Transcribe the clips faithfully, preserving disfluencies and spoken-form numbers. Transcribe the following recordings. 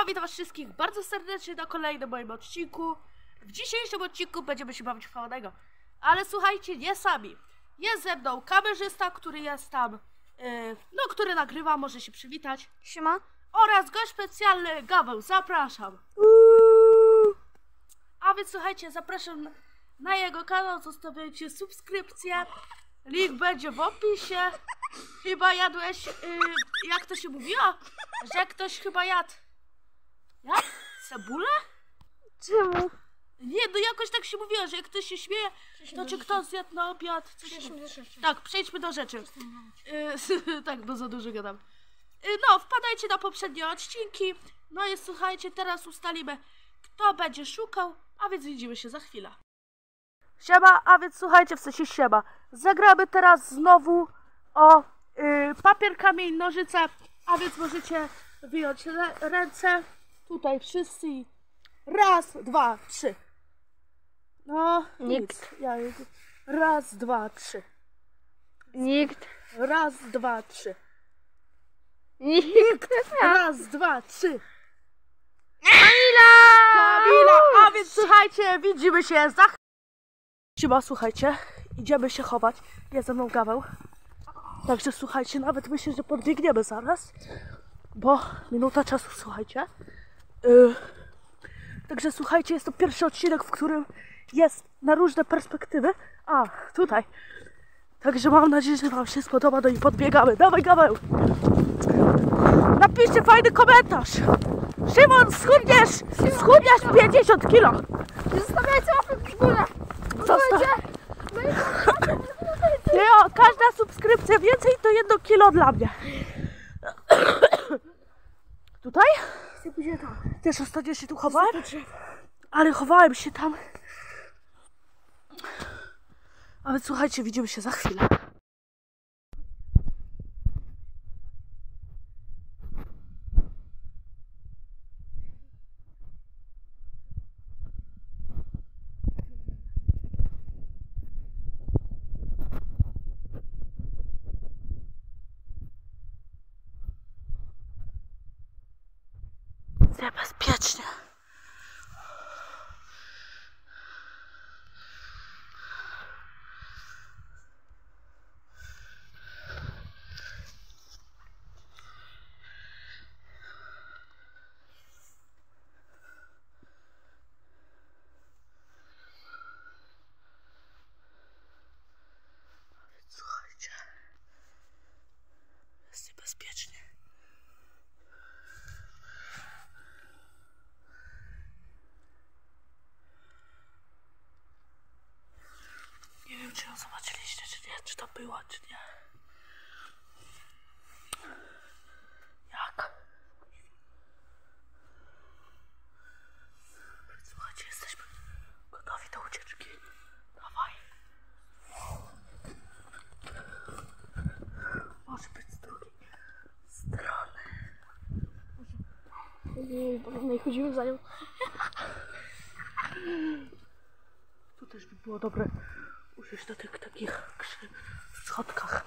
witam was wszystkich bardzo serdecznie na kolejnym moim odcinku. W dzisiejszym odcinku będziemy się bawić w chowanego. Ale słuchajcie, nie sami. Jest ze mną kamerzysta, który jest tam, yy, no który nagrywa, może się przywitać. Siema. Oraz gość specjalny, Gaweł, zapraszam. Uuu. A więc słuchajcie, zapraszam na jego kanał, zostawiajcie subskrypcję. Link będzie w opisie. Chyba jadłeś, yy, jak to się mówiło? Że ktoś chyba jadł. Jak? Cebulę? Czemu? Nie, no jakoś tak się mówiło, że jak ktoś się śmieje, to czy ktoś zjadł na obiad? Coś tak, przejdźmy do rzeczy. Yy, tak, bo za dużo gadam. Yy, no, wpadajcie na poprzednie odcinki. No i słuchajcie, teraz ustalimy, kto będzie szukał, a więc widzimy się za chwilę. Siema, a więc słuchajcie, w sensie siema. Zagramy teraz znowu o yy, papier, kamień, nożyce, a więc możecie wyjąć re ręce. Tutaj wszyscy. Raz, dwa, trzy. No, Nikt. Nic. Ja, raz, dwa, trzy. Nikt. Raz, dwa, trzy. Nikt. Raz, dwa, trzy. Kamila! Kamila! A więc słuchajcie, widzimy się za chwilę. Siema, słuchajcie, idziemy się chować. Jest ze mną Gaweł. Także słuchajcie, nawet myślę, że podbiegniemy zaraz. Bo minuta czasu, słuchajcie. Yy, także słuchajcie, jest to pierwszy odcinek, w którym jest na różne perspektywy. A, tutaj. Także mam nadzieję, że wam się spodoba, no i podbiegamy. Dawaj, Gaweł! Napiszcie fajny komentarz! Szymon, schudniesz! Schudniesz pięćdziesiąt kilo! Nie zostawiajcie łapek w górę! Zosta- Nie, o, każda subskrypcja więcej to jedno kilo dla mnie. Tutaj? Chcę pójść tam. Też ostatnio się tu chowałem, ale chowałem się tam. A więc słuchajcie, widzimy się za chwilę. Niebezpiecznie. Słuchajcie, jest niebezpiecznie. Nie wiem, czy ją zobaczyliście, czy nie, czy to była, czy nie. Jak? Słuchajcie, jesteśmy gotowi do ucieczki. Dawaj. Może być z drugiej strony. No i chodzimy za nią. Tu też by było dobre usiąść na tych takich krzy- schodkach.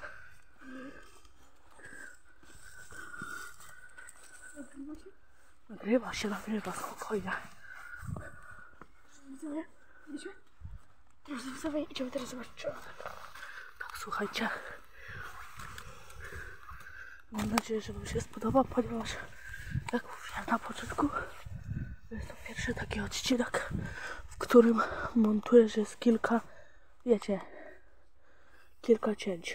Nagrywa się, nagrywa, spokojnie. Widzowie, idziemy? Teraz widzowie, idziemy teraz zobaczyć. Tak, słuchajcie. Mam nadzieję, że wam się spodoba, ponieważ jak mówiłem na początku, jest to pierwszy taki odcinek, w którym montuję, że jest kilka, wiecie, kilka cięć.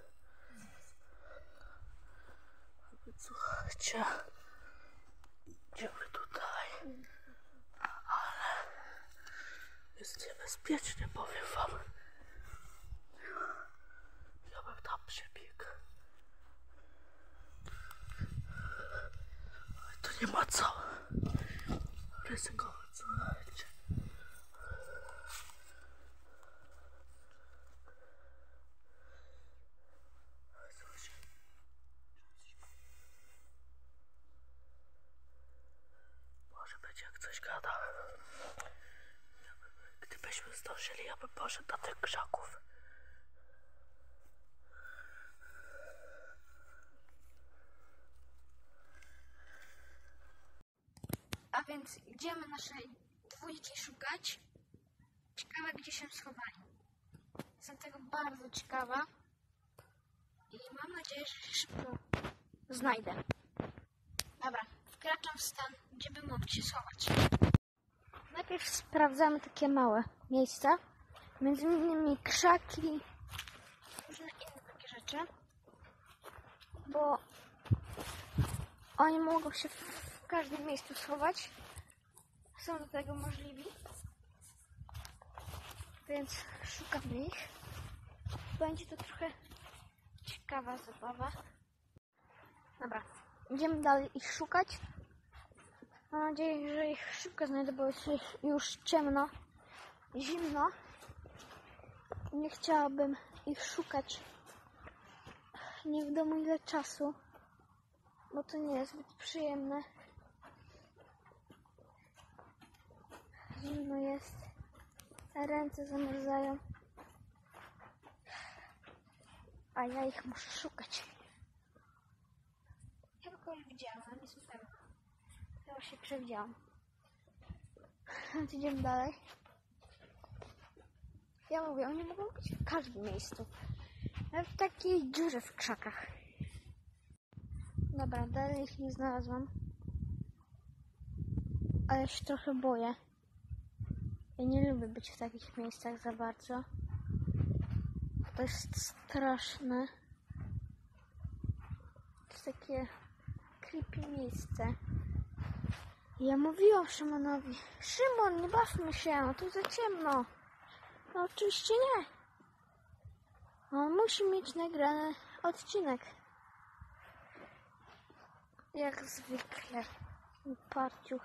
A więc słuchajcie, idziemy tutaj, ale jest niebezpiecznie, powiem wam. Ja bym tam przebiegł. Ale to nie ma co ryzykować, słuchajcie. Może będzie jak coś gada. Ja bym, gdybyśmy zdążyli, ja bym poszedł do tych krzaków. Więc idziemy naszej dwójki szukać. Ciekawe, gdzie się schowali. Jestem tego bardzo ciekawa. I mam nadzieję, że się szybko znajdę. Dobra, wkraczam w stan, gdzie bym mógł się schować. Najpierw sprawdzamy takie małe miejsca. Między innymi krzaki, różne inne takie rzeczy. Bo oni mogą się w każdym miejscu schować. Są do tego możliwi. Więc szukamy ich. Będzie to trochę ciekawa zabawa. Dobra, idziemy dalej ich szukać. Mam nadzieję, że ich szybko znajdę, bo jest już ciemno, zimno. Nie chciałabym ich szukać nie wiadomo ile czasu, bo to nie jest zbyt przyjemne. Zimno jest, ręce zamarzają, a ja ich muszę szukać. Ja kogoś widziałam, ale nie jestem pewna. Ja się przewidziałam. Idziemy dalej. Ja mówię, oni mogą być w każdym miejscu. Nawet w takiej dziurze w krzakach. Dobra, dalej ich nie znalazłam. Ale się trochę boję. Ja nie lubię być w takich miejscach za bardzo. To jest straszne. To jest takie creepy miejsce. Ja mówiłam Szymonowi: Szymon, nie bawmy się, tu za ciemno. No oczywiście nie. On musi mieć nagrany odcinek. Jak zwykle. Parciuch.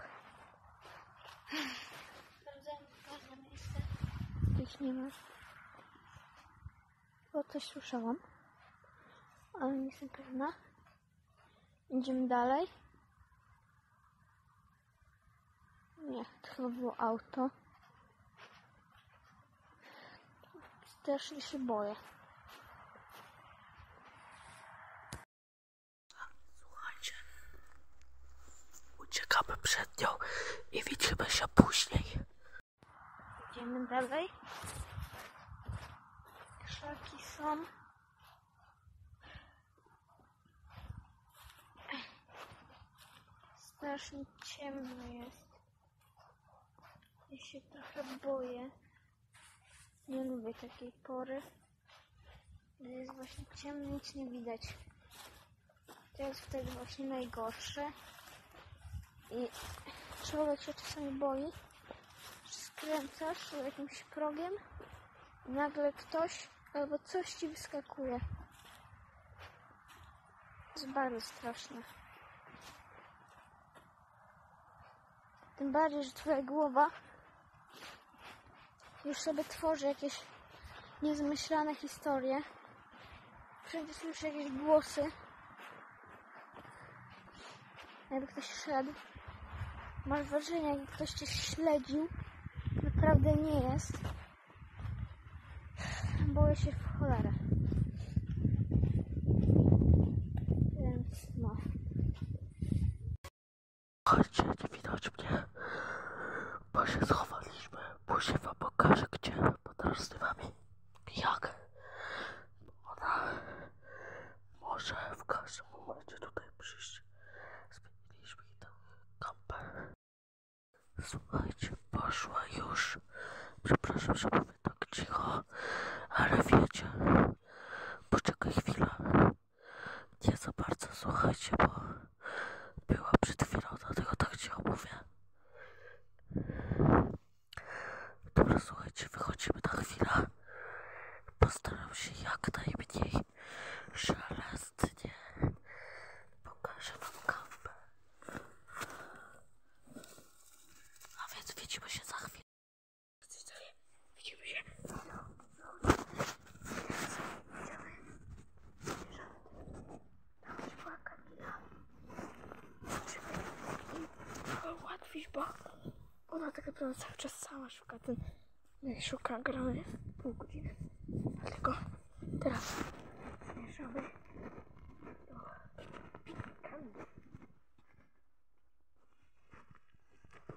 Sprawdzamy każde miejsce. Ich nie ma. Bo coś słyszałam. Ale nie jestem pewna. Idziemy dalej. Nie, to chyba było auto. Też się boję. Słuchajcie, uciekamy przed nią i widzimy się później. Idziemy dalej. Krzaki są. Strasznie ciemno jest. Ja się trochę boję. Nie lubię takiej pory, gdy jest właśnie ciemno, nic nie widać. To jest wtedy właśnie najgorsze. I człowiek się czasami boi, że skręcasz jakimś progiem i nagle ktoś albo coś ci wyskakuje. To jest bardzo straszne. Tym bardziej, że twoja głowa już sobie tworzy jakieś niezmyślane historie. Wszędzie słyszę jakieś głosy. Jakby ktoś szedł. Masz wrażenie, jakby ktoś cię śledził. Naprawdę nie jest. Boję się w cholerę. Więc no. Chodźcie, nie widać mnie, bo się schowaliśmy. Później wam pokażę gdzie, bo teraz z wami jak ona może w każdym momencie tutaj przyjść. Zmieniliśmy i tę kampę. Słuchajcie, poszła już. Przepraszam, że mówię tak cicho, ale wiecie, poczekaj chwilę. Nie za bardzo słuchajcie, bo była przed chwilą, dlatego tak cicho mówię. Dobra, słuchajcie, wychodzimy na chwilę. Postaram się jak najmniej żelaznie. Pokażę wam kampę. A więc widzimy się za chwilę. Widzimy się. Łatwiej, bo ona tak naprawdę cały czas sama szuka ten, szuka gramy pół godziny. Dlatego teraz zmierzamy do Kamila.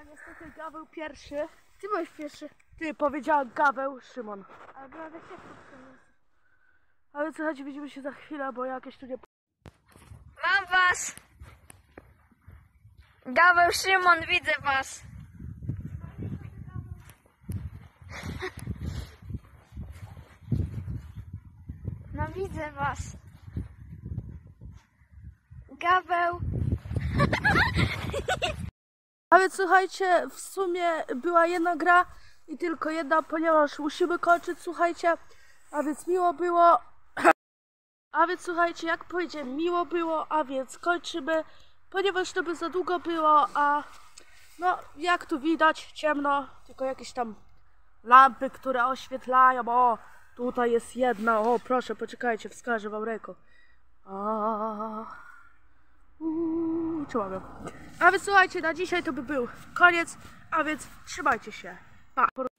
niestety Gaweł pierwszy. Ty byłeś pierwszy. Ty, powiedziała Gaweł, Szymon. Ale była tak jak to. Ale słuchajcie, widzimy się za chwilę, bo jakieś tu nie... Mam was! Gaweł, Szymon, widzę was! No widzę was! Gaweł! A więc słuchajcie, w sumie była jedna gra i tylko jedna, ponieważ musimy kończyć, słuchajcie. A więc miło było. A więc słuchajcie, jak powiedziałem, miło było, a więc kończymy, ponieważ to by za długo było, a no jak tu widać, ciemno, tylko jakieś tam lampy, które oświetlają. O, tutaj jest jedna, o proszę, poczekajcie, wskażę wam ręką. A... Uuu, czułam ją. A więc słuchajcie, na dzisiaj to by był koniec, a więc trzymajcie się. Pa!